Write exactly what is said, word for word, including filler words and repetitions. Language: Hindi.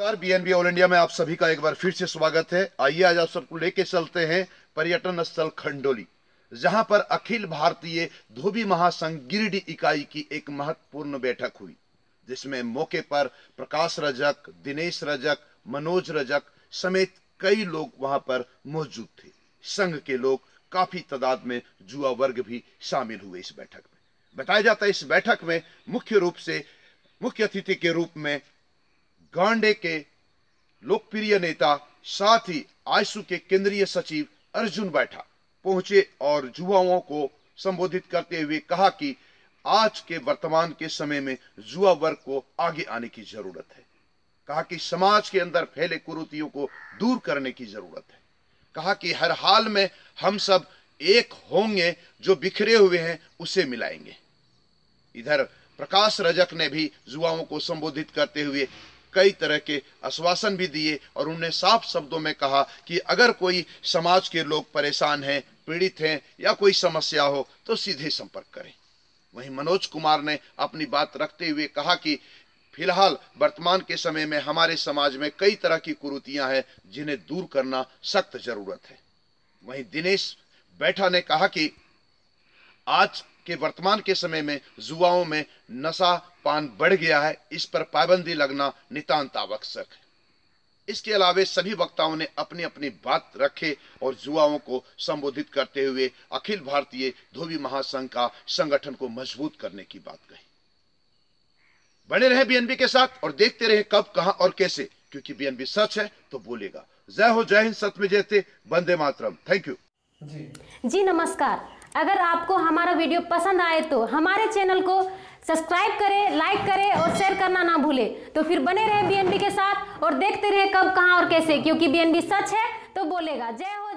नमस्कार, बीएनबी ऑल इंडिया में आप सभी का एक बार फिर से स्वागत है। आइए आज आप सबको लेके चलते हैं पर्यटन स्थल खंडोली, जहां पर अखिल भारतीय धोबी महासंघ गिरिडीह इकाई की एक महत्वपूर्ण बैठक हुई, जिसमें मौके पर प्रकाश रजक, दिनेश रजक, मनोज रजक समेत कई लोग वहां पर मौजूद थे। संघ के लोग काफी तादाद में जुआ वर्ग भी शामिल हुए इस बैठक में। बताया जाता है इस बैठक में मुख्य रूप से मुख्य अतिथि के रूप में गांडे के लोकप्रिय नेता, साथ ही आयसू के केंद्रीय सचिव अर्जुन बैठा पहुंचे और जुआओं को संबोधित करते हुए कहा कि आज के वर्तमान के समय में जुआ वर्ग को आगे आने की जरूरत है। कहा कि समाज के अंदर फैले कुरीतियों को दूर करने की जरूरत है। कहा कि हर हाल में हम सब एक होंगे, जो बिखरे हुए हैं उसे मिलाएंगे। इधर प्रकाश रजक ने भी जुआओं को संबोधित करते हुए कई तरह के आश्वासन भी दिए और उन्होंने साफ शब्दों में कहा कि अगर कोई समाज के लोग परेशान हैं, पीड़ित हैं या कोई समस्या हो तो सीधे संपर्क करें। वहीं मनोज कुमार ने अपनी बात रखते हुए कहा कि फिलहाल वर्तमान के समय में हमारे समाज में कई तरह की कुरीतियां हैं, जिन्हें दूर करना सख्त जरूरत है। वहीं दिनेश बैठा ने कहा कि आज के वर्तमान के समय में जुआओं में नशा पान बढ़ गया है, इस पर पाबंदी लगना नितांत आवश्यक है। इसके अलावा सभी वक्ताओं ने अपनी अपनी बात रखे और जुआओं को संबोधित करते हुए अखिल भारतीय धोबी महासंघ का संगठन को मजबूत करने की बात कही। बने रहे बीएनबी के साथ और देखते रहे कब, कहां और कैसे, क्योंकि बीएनबी सच है तो बोलेगा। जय हो, जय हिंद, सत्य में जयते, वंदे मातरम। थैंक यू जी जी नमस्कार। अगर आपको हमारा वीडियो पसंद आए तो हमारे चैनल को सब्सक्राइब करें, लाइक करें और शेयर करना ना भूलें। तो फिर बने रहे बीएनबी के साथ और देखते रहे कब, कहां और कैसे, क्योंकि बीएनबी सच है तो बोलेगा। जय हो।